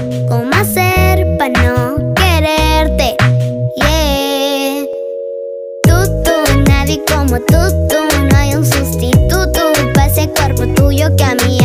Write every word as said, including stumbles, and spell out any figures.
¿Cómo hacer para no quererte? Yeah. Tú, tú, nadie como tú, tú. No hay un sustituto para ese cuerpo tuyo que a mí